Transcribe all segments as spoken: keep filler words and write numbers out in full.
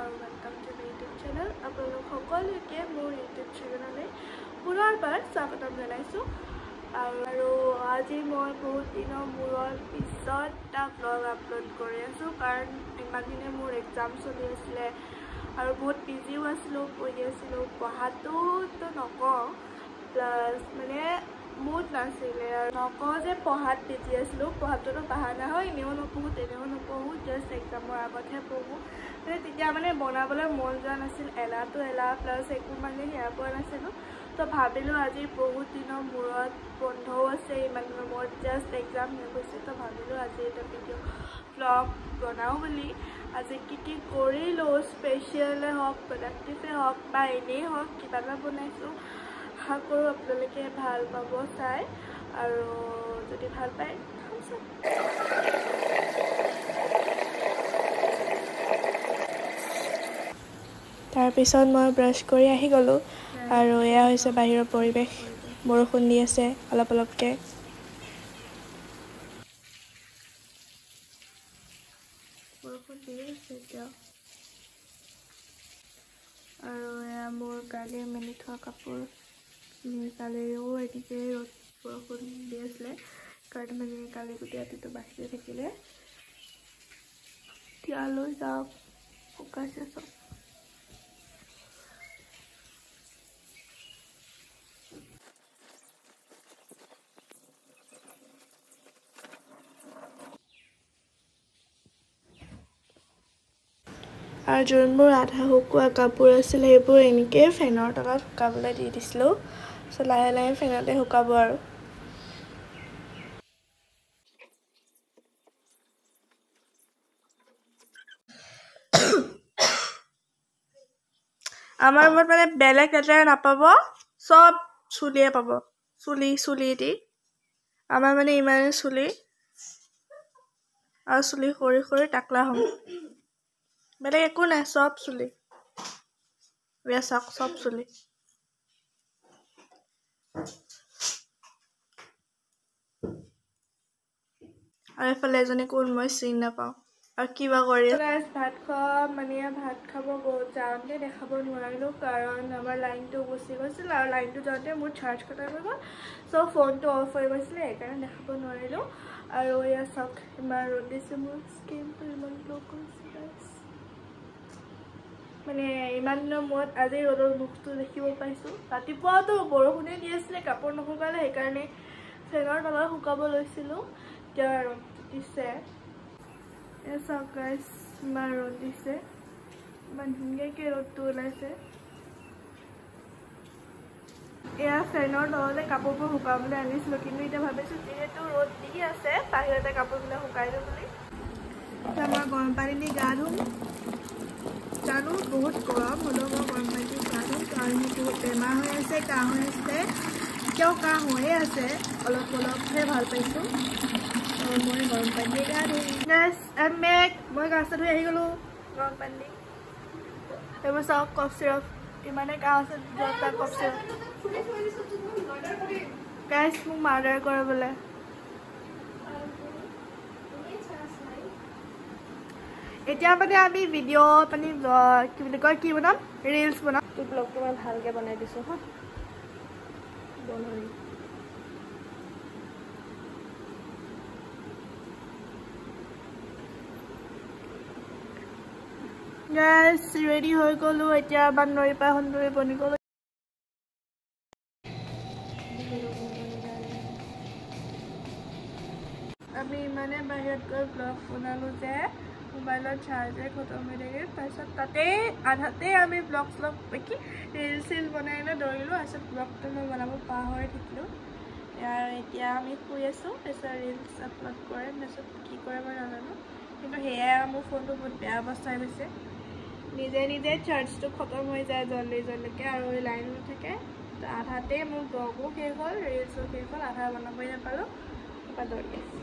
আৰু welcome to my YouTube channel. আপোনালোক সকলোকে মোৰ ইউটিউব চেনেললৈ পুনৰবাৰ স্বাগতম জনাইছোঁ। আৰু আজি মই বহুত দিনৰ মূৰৰ পিছত এটা ব্লগ আপলোড কৰি আছোঁ, কাৰণ ইমান দিনে মোৰ এক্সাম চলি আছিলে আৰু বহুত বিজিও আছিলোঁ, পঢ়ি আছিলোঁ। পঢ়াটোতো নকওঁ, প্লাছ মানে মুড নাছিলে আৰু নকওঁ যে পঢ়াত বিজি আছিলোঁ। পঢ়াটোতো বাহানা হয়, এনেও নপঢ়োঁ তেনেও নপঢ়োঁ, জাষ্ট এক্সামৰ আগতহে পঢ়োঁ। মানে তেতিয়া মানে বনাবলৈ মন যোৱা নাছিল, এলাহটো এলাহ প্লাছ একো মানে সেয়া পোৱা নাছিলোঁ। তো ভাবিলোঁ আজি বহুত দিনৰ মূৰত বন্ধও আছে, ইমান দিনৰ মূৰত জাষ্ট এক্সাম হৈ গৈছে, তো ভাবিলোঁ আজি এটা ভিডিঅ' ব্লগ বনাওঁ বুলি। আজি কি কি কৰিলোঁ, স্পেচিয়েলে হওক প্ৰডাক্টিভে হওক বা এনেই হওক কিবা এটা বনাইছোঁ। আশা কৰোঁ আপোনালোকে ভাল পাব চাই, আৰু যদি ভাল পায় তাৰপিছত মই ব্ৰাছ কৰি আহি গ'লোঁ, আৰু এয়া হৈছে বাহিৰৰ পৰিৱেশ। বৰষুণ দি আছে অলপ অলপকৈ। বৰষুণ দি আছে এতিয়া, আৰু এয়া মোৰ কালি মেলি থোৱা কাপোৰ। কালিও এনেকৈ ৰ'দ বৰষুণ দি আছিলে, কাৰণ মানে কালি গোটেই ৰাতিটো বাহিৰতে থাকিলে। এতিয়ালৈ যাওক, শুকাইছে চব। আৰু যোনবোৰ আধা শুকোৱা কাপোৰ আছিলে সেইবোৰ এনেকৈ ফেনৰ তলত শুকাবলৈ দি দিছিলোঁ। চ' লাহে লাহে ফেনতে শুকাব আৰু। আমাৰ ৰুমত মানে বেলেগ লেতেৰা নাপাব, চব চুলিয়ে পাব। চুলি চুলি দি আমাৰ মানে ইমানে চুলি, আৰু চুলি সৰি সৰি টাকলা হ'ম। বেলেগ একো নাই, চব চুলি। এয়া চাওক, চব চুলি। আৰু এইফালে এজনী কোন মই চিনি নাপাওঁ, আৰু কিবা কৰি ভাত খোৱা মানে ভাত খাব যাওঁতে দেখাব নোৱাৰিলোঁ, কাৰণ আমাৰ লাইনটো গুচি গৈছিল, আৰু লাইনটো যাওঁতে মোৰ চাৰ্জ খতম হৈ গ'ল। চ' ফোনটো অফ হৈ গৈছিলে, সেইকাৰণে দেখাব নোৱাৰিলোঁ। আৰু এয়া চাওক, ইমান ৰ'দ দিছে, মোৰ স্কিনটো ইমান গ্ল' কৰিছে। মানে ইমান দিনৰ মূৰত আজি ৰ'দৰ মুখটো দেখিব পাইছোঁ। ৰাতিপুৱাতো বৰষুণে দি আছিলে, কাপোৰ নুশুকালে, সেইকাৰণে ফেনৰ তলত শুকাব লৈছিলোঁ। এতিয়া ৰ'দ দিছে, এয়া চাওক গাইছ, ইমান ৰ'দ দিছে, ইমান ধুনীয়াকৈ ৰ'দটো ওলাইছে। এয়া ফেনৰ তলতে কাপোৰবোৰ শুকাবলৈ আনিছিলোঁ, কিন্তু এতিয়া ভাবিছোঁ যিহেতু ৰ'দ দি আছে বাহিৰতে কাপোৰবিলাক শুকাই দিওঁ বুলি। এতিয়া মই গৰম পানী দি গা ধুম। জানো বহুত গৰম হ'লেও মই গৰম পানী দি গা ধুম, কাৰণ মোৰ বহুত বেমাৰ হৈ আছে, কাহ হৈ আছে। এতিয়াও কাহ হৈয়ে আছে, অলপ অলপহে ভাল পাইছোঁ। মই গৰম পানী দি গা ধুম। গাইছ আই এম বেক। মই গা চা ধুই আহি গ'লোঁ গৰম পানী দি। এইবোৰ চাওক, কফ চিৰাপ। ইমানে কাহ আছে, যোৱা কফ চিৰাপ। গাইছ মোক মাৰ্ডাৰ কৰে বোলে। এতিয়া মানে আমি ভিডিঅ' মানে কি বুলি কয়, কি বনাম, ৰিলছ বনাম। এই ব্লগটো মই ভালকৈ বনাই দিছোঁ হা। বনাই গাইছ ৰেডি হৈ গ'লোঁ। এতিয়া বান্দৰী পৰা সুন্দৰী বনি গ'লোঁ। আমি ইমানে বাহিৰত গৈ ব্লগ বনালোঁ যে মোবাইলৰ চাৰ্জাৰ খতম হৈ থাকিল। তাৰপিছত তাতেই আধাতে আমি ব্লগ শ্লগ কি ৰিল চিল বনাই লৈ দৌৰিলোঁ। তাৰপিছত ব্লগটো মই বনাব পাহৰি থাকিলোঁ। আৰু এতিয়া আমি শুই আছোঁ, তাৰপিছত ৰিলছ আপলোড কৰিম, তাৰপিছত কি কৰে মই নাজানো। কিন্তু সেয়াই, মোৰ ফোনটো বহুত বেয়া অৱস্থা হৈ গৈছে। নিজে নিজে চাৰ্জটো খতম হৈ যায় জল্দি জল্দিকৈ, আৰু লাইন নাথাকে। আধাতেই মোৰ ব্লগো শেষ হ'ল, ৰিলছো শেষ হ'ল, আধা বনাবই নাপালোঁ। তাৰপৰা দৌৰি আছোঁ।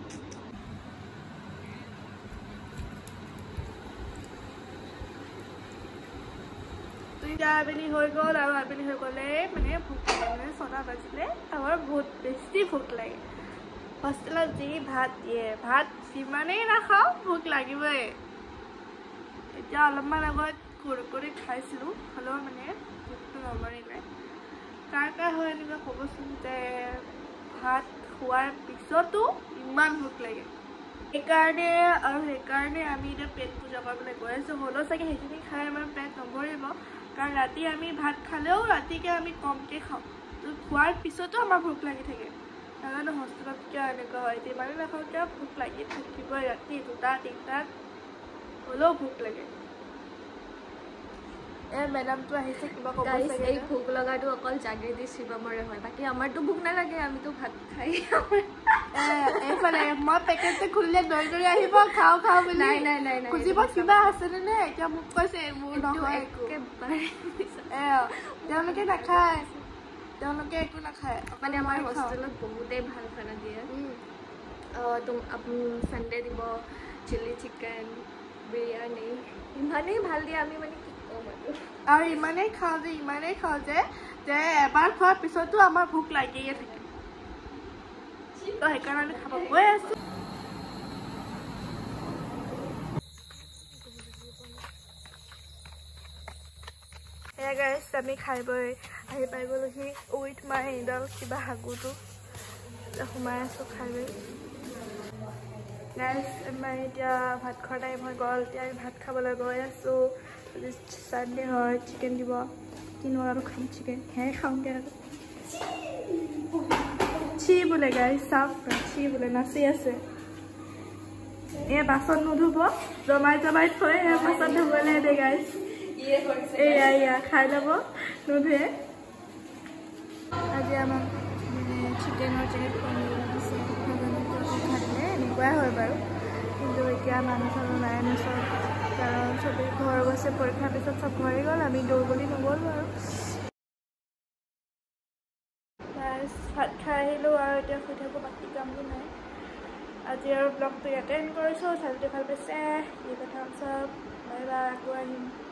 আবেলি হৈ গ'ল, আৰু আবেলি হৈ গ'লে মানে ভোক লাগে, ছটা বাজিলে আমাৰ বহুত বেছি ভোক লাগে। হোষ্টেলত যি ভাত দিয়ে, ভাত যিমানেই নাখাওঁ ভোক লাগিবই। এতিয়া অলপমান আগত কুৰকুৰি খাইছিলোঁ হ'লেও মানে ভোকটো নমৰিলে কাৰ কাৰ হয় এনেকুৱা ক'বচোন যে ভাত খোৱাৰ পিছতো ইমান ভোক লাগে সেইকাৰণে আৰু সেইকাৰণে আমি এতিয়া পেট পূজা কৰিবলৈ গৈ আছোঁ হ'লেও চাগে সেইখিনি খাই আমাৰ পেট নভৰিব কাৰণ ৰাতি আমি ভাত খালেও ৰাতিকে আমি কমকৈ খাওঁ তো খোৱাৰ পিছতো আমাৰ ভোক লাগি থাকে নাজানো হোষ্টেলত কিয় এনেকুৱা হয় যিমানে নাখাওঁ কিয় ভোক লাগি থাকিবই ৰাতি দুটা তিনিটাত হ'লেও ভোক লাগে এ মেডামটো আহিছে কিবা ক'ব চাগে এই ভোক লগাটো অকল জাগৃতি শিৱমৰে হয় বাকী আমাৰতো ভোক নালাগে আমিতো ভাত খাই এইফালে মই পেকেটটো খুলিলে দৈ দৈ আহিব খাওঁ খাওঁ বুলি নাই নাই নাই খুজিব কিবা আছেনে নে এতিয়া মোক কৈছে মোৰ নহয় একেবাৰে এ তেওঁলোকে নাখায় তেওঁলোকে একো নাখায় মানে আমাৰ হোষ্টেলত বহুতেই ভাল খানা দিয়ে চানডে দিব চিলি চিকেন বিৰিয়ানী ইমানেই ভাল দিয়ে আমি মানে কি ক'ম আৰু ইমানেই খাওঁ যে ইমানেই খাওঁ যে যে এবাৰ খোৱাৰ পিছতো আমাৰ ভোক লাগিয়ে থাকে তো সেইকাৰণে আমি খাব গৈ আছোঁ এয়া গাইছ আমি খাই বৈ আহি পাই গ'লোহি উইথ মাই এইডাল কিবা হাগুটো সোমাই আছোঁ খাই বৈ গাইছ আমাৰ এতিয়া ভাত খোৱাৰ টাইম হৈ গ'ল এতিয়া আমি ভাত খাবলৈ গৈ আছোঁ চানডে হয় চিকেন দিব কিনো আৰু খাম চিকেন সেয়াই খাওঁগৈ আৰু চি বোলে গাইছ চাওক চি বোলে নাচি আছে এই বাচন নুধুব জমাই জমাই থৈ এই বাচন ধুবলৈ দে গাইছ এয়া এয়া খাই ল'ব নুধুৱে আজি আমাক মানে চিকেনৰ জেগাত পনীৰ দিছে খালে এনেকুৱাই হয় বাৰু কিন্তু এতিয়া মানুহ চানুহ নাই ন চব কাৰণ চবেই ঘৰ গৈছে পৰীক্ষাৰ পিছত চব ঘৰে গ'ল আমি দৌৰ বুলি নগ'লোঁ আৰু বাছ ভাত খাই আহিলোঁ আৰু এতিয়া শুই থাকোঁ বাকী কামটো নাই আজি আৰু ব্লগটো ইয়াতে এণ্ড কৰিছোঁ চালটো ভাল পাইছে এই কথা চব বাই বাই আকৌ আহিম